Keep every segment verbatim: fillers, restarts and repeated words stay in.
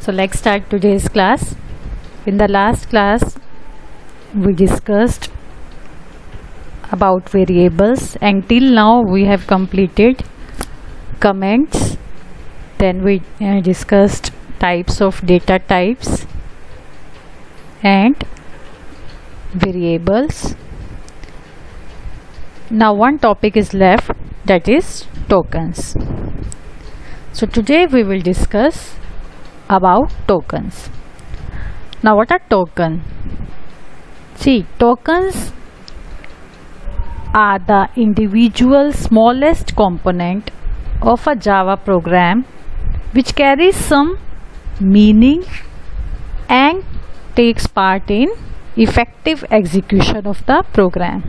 So let's start today's class. In the last class we discussed about variables, and till now we have completed comments. Then we uh, discussed types of data types and variables. Now one topic is left, that is tokens. So today we will discuss about tokens. Now what are tokens? See, tokens are the individual smallest component of a Java program which carries some meaning and takes part in effective execution of the program.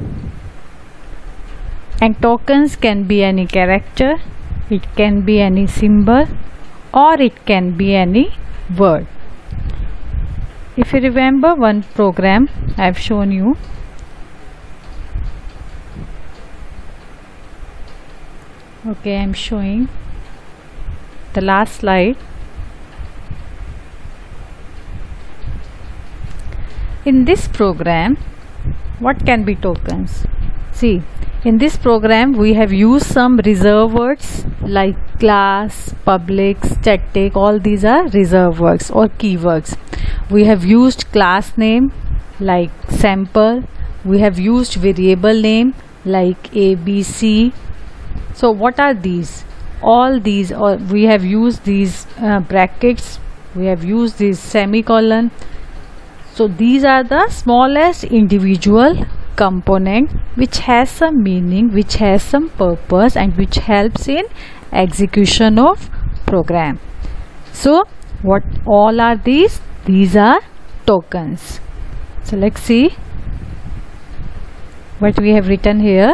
And tokens can be any character, it can be any symbol, or it can be any word. If you remember one program I have shown you, okay, I am showing the last slide. In this program, what can be tokens? See, in this program we have used some reserve words like class, public, static. All these are reserve words or keywords. We have used class name like sample. We have used variable name like A B C. So what are these? All these, or we have used these uh, brackets, we have used this semicolon. So these are the smallest individual component which has some meaning, which has some purpose, and which helps in execution of program. So what all are these? These are tokens. So let's see what we have written here.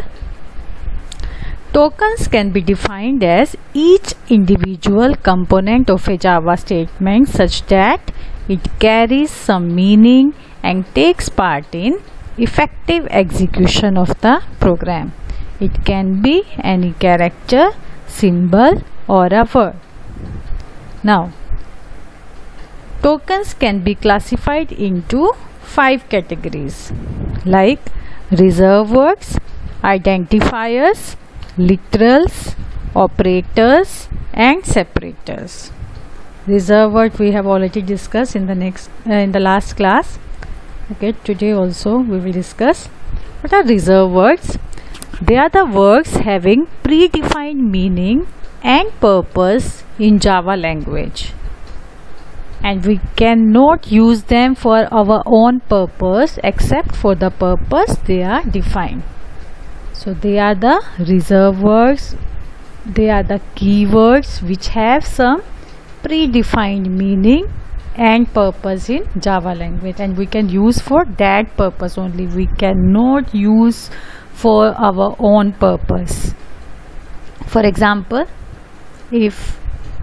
Tokens can be defined as each individual component of a Java statement such that it carries some meaning and takes part in effective execution of the program. It can be any character, symbol, or a word. Now, tokens can be classified into five categories like reserve words, identifiers, literals, operators, and separators. Reserve word we have already discussed in the next uh, in the last class. Okay, today also we will discuss what are reserve words. They are the words having predefined meaning and purpose in Java language, and we cannot use them for our own purpose except for the purpose they are defined. So they are the reserve words, they are the keywords which have some predefined meaning and purpose in Java language, and we can use for that purpose only. We cannot use for our own purpose. For example, if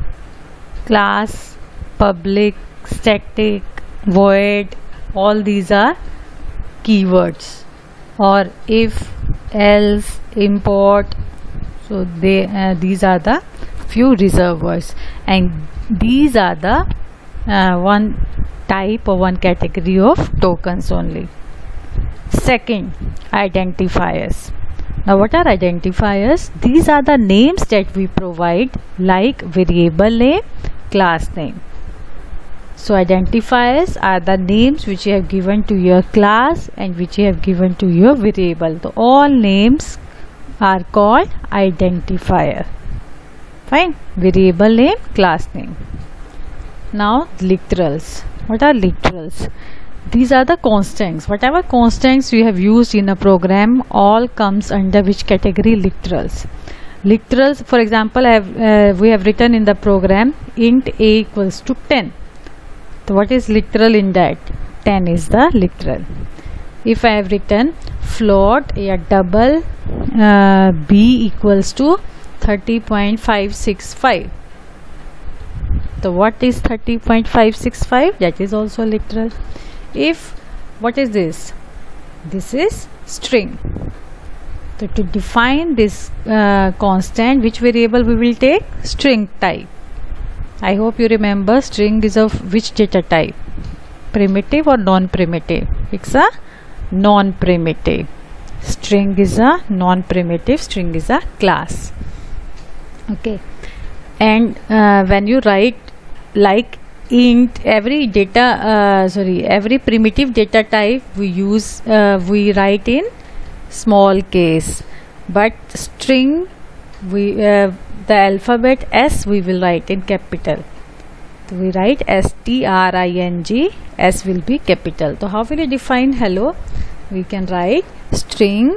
class, public, static, void, all these are keywords, or if, else, import, so they uh, these are the few reserve words, and these are the uh, one type or one category of tokens only. Second, identifiers. Now what are identifiers? These are the names that we provide like variable name, class name. So identifiers are the names which you have given to your class and which you have given to your variable. So all names are called identifier. Fine. Variable name, class name. Now literals. What are literals? These are the constants. Whatever constants you have used in a program, all comes under which category? Literals. Literals, for example, I have, uh, we have written in the program int a equals to ten. So what is literal in that? ten is the literal. If I have written float a double uh, b equals to thirty point five six five. So what is thirty point five six five? That is also literal. If, what is this? This is string. So to define this uh, constant, which variable we will take? String type. I hope you remember string is of which data type? Primitive or non-primitive? It's a non-primitive. String is a non-primitive, string is a class. Okay, and uh, when you write like int, every data uh, sorry every primitive data type we use uh, we write in small case, but string we uh, the alphabet S we will write in capital. So we write S T R I N G, S will be capital. So how will you define hello? We can write string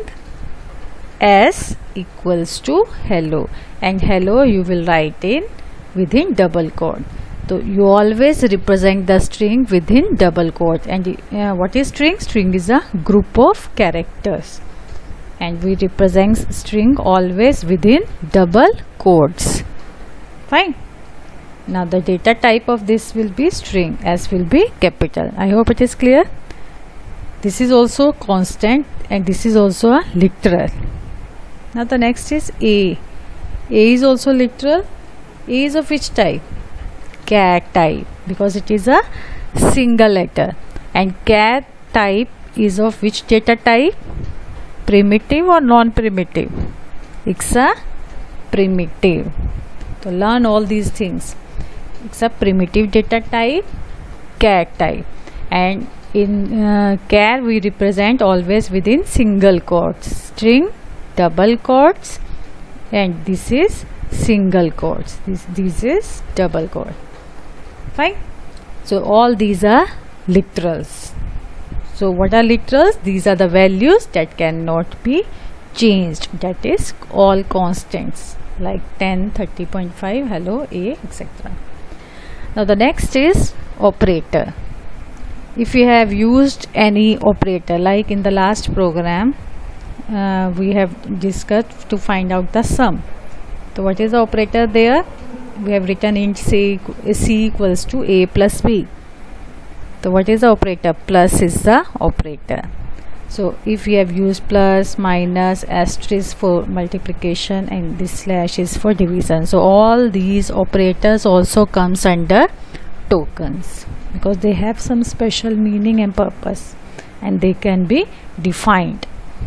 S equals to hello, and hello you will write in within double quote. So you always represent the string within double quote. And uh, what is string? String is a group of characters, and we represent string always within double quotes. Fine. Now the data type of this will be string, S will be capital. I hope it is clear. This is also constant, and this is also a literal. Now the next is A. A is also literal. A is of which type? Char type, because it is a single letter. And char type is of which data type? Primitive or non-primitive? It's a primitive. So learn all these things. It's a primitive data type, char type, and in uh, char we represent always within single quotes. String double quotes, and this is single quotes. This this is double quote. Fine. So all these are literals. So what are literals? These are the values that cannot be changed. That is all constants like ten, thirty point five, hello, A, et cetera. Now the next is operator. If you have used any operator, like in the last program uh, we have discussed to find out the sum. So what is the operator there? We have written int c, c equals to a plus b. So what is the operator? Plus is the operator. So if we have used plus, minus, asterisk for multiplication, and this slash is for division. So all these operators also comes under tokens, because they have some special meaning and purpose, and they can be defined.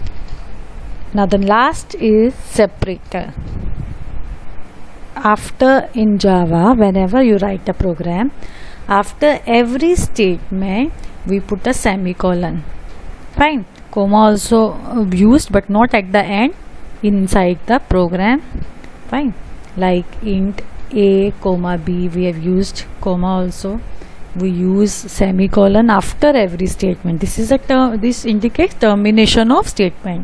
Now the last is separator. After in Java, whenever you write a program, after every statement we put a semicolon. Fine. Comma also used, but not at the end, inside the program. Fine. Like int a comma b, we have used comma also. We use semicolon after every statement. This is a term, this indicates termination of statement.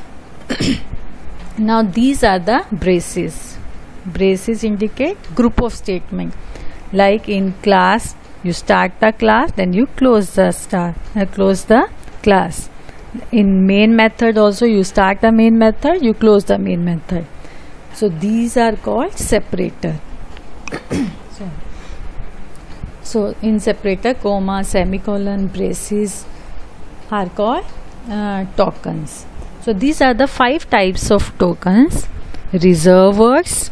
Now these are the braces. Braces indicate group of statement. Like in class, you start the class, then you close the start, uh, close the class. In main method also, you start the main method, you close the main method. So these are called separator. so, so in separator, comma, semicolon, braces are called uh, tokens. So these are the five types of tokens. Reserve words,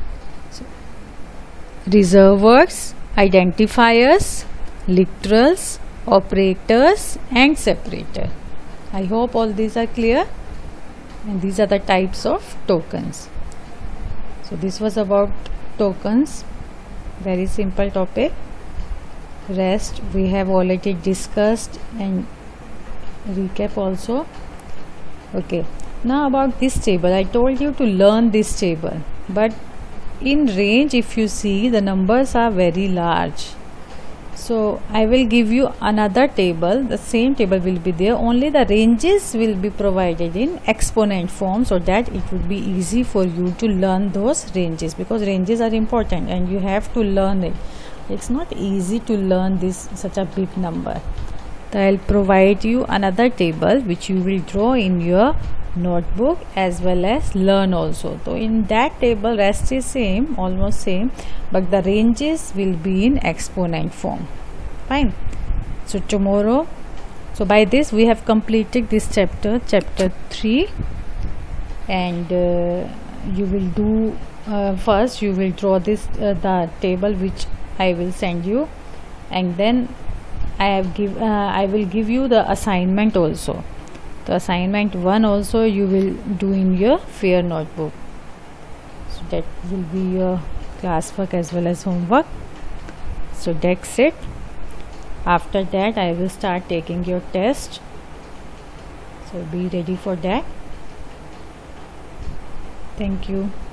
reserve words, identifiers, literals, operators, and separator. I hope all these are clear, and these are the types of tokens. So this was about tokens, very simple topic. Rest we have already discussed and recap also. Okay, now about this table, I told you to learn this table, but in range if you see the numbers are very large. So I will give you another table, the same table will be there, only the ranges will be provided in exponent form, so that it would be easy for you to learn those ranges, because ranges are important and you have to learn it. It's not easy to learn this such a big number. So I'll provide you another table which you will draw in your notebook as well as learn also. So in that table rest is same, almost same, but the ranges will be in exponent form. Fine. So tomorrow, so by this we have completed this chapter, chapter three, and uh, you will do uh, first you will draw this uh, the table which I will send you, and then I have give uh, I will give you the assignment also. The assignment one also you will do in your fair notebook. So that will be your classwork as well as homework. So that's it. After that I will start taking your test. So be ready for that. Thank you.